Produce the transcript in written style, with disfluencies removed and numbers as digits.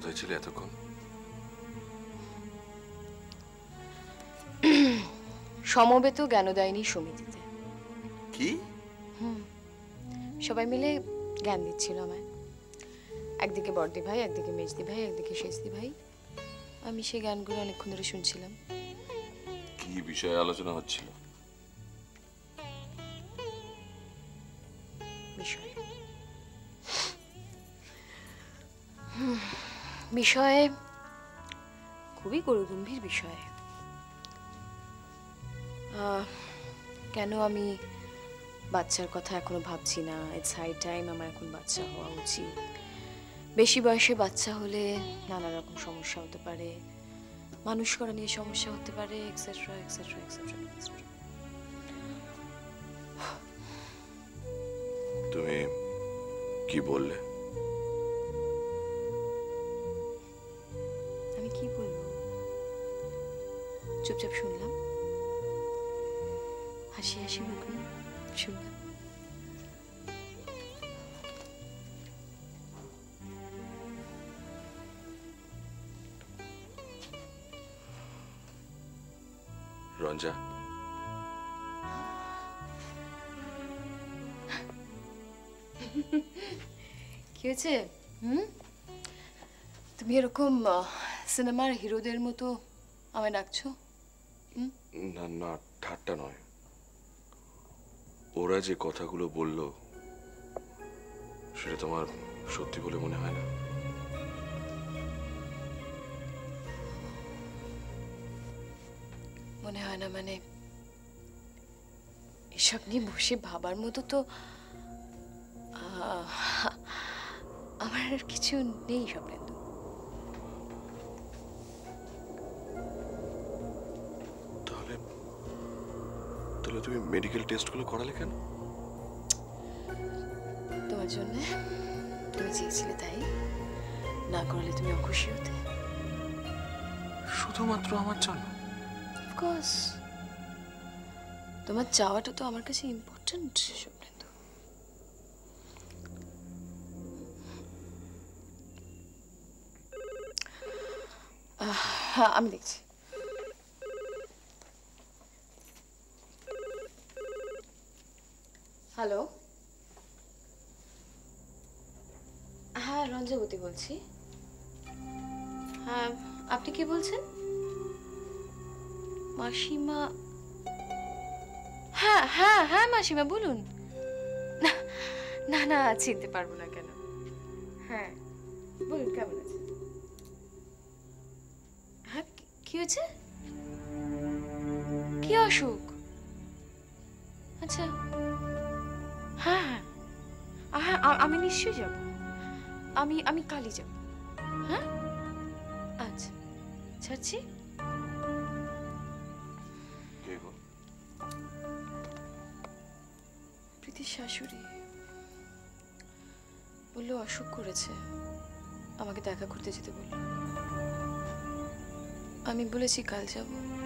কোথায় ছিলে এতক্ষণ? সমবেত জ্ঞানোদয়নী সমিতিতে। কি? সবাই মিলে জ্ঞান দিচ্ছিল আমায়। একদিকে বড়দি ভাই, একদিকে মেজদি ভাই, একদিকে শেষদি ভাই। আমি সেই গানগুলো অনেকক্ষণ ধরে শুনছিলাম। কি বিষয়ে আলোচনা হচ্ছিল? বিষয়ে খুবই গভীর বিষয়। কেন আমি বাচ্চার কথা এখনো ভাবছি না। ইটস হাই টাইম আমার এখন বাচ্চা হওয়া উচিত। বেশি বয়সে বাচ্চা হলে নানা রকম সমস্যা হতে পারে, মানুষ করা নিয়ে সমস্যা হতে পারে, এক্সেট্রা এক্সেট্রা এক্সেট্রা। তুমি কি বললে? আমি কি বলবো? চুপচাপ শুনলাম, হাসি হাসি মুখ নিয়ে শুনলাম। রঞ্জা, কি হয়েছে? তুমি এরকম সিনেমার হিরোদের মতো আমায় ডাকছো? না না, ঠাট্টা নয়। ওরা যে কথাগুলো বললো সেটা তোমার সত্যি বলে মনে হয় না? মনে হয় না মানে? এসব নিয়ে বসে ভাবার মতো তো আমার আর কিছু নেই স্বপ্নেন্দু। তাহলে তাহলে তুমি মেডিকেল টেস্টগুলো করালে কেন? তোমার জন্য। তুমি চেয়েছিলে তাই। না করলে তুমি অখুশি হতে। শুধুমাত্র আমার জন্য? অফকোর্স। তোমার চাওয়াটা তো আমার কাছে ইম্পর্টেন্ট স্বপ্নেন্দু। হ্যাঁ, আমি দেখছি। হ্যালো, হ্যাঁ রঞ্জাবতী বলছি। হ্যাঁ, আপনি কি বলছেন? মাসিমা? হ্যাঁ হ্যাঁ হ্যাঁ মাসিমা বলুন। না না, চিনতে পারবো না কেন? হ্যাঁ বলুন, কেমন আছেন? হ্যাঁ, কি হয়েছে? কি অসুখ? আচ্ছা, হ্যাঁ হ্যাঁ হ্যাঁ, আমি নিশ্চয়ই যাব। আমি কালই যাব। হ্যাঁ আচ্ছা, ছাড়ছি। প্রীতির শাশুড়ি বললো অসুখ করেছে, আমাকে দেখা করতে যেতে বললো। আমি বলেছি কাল যাব।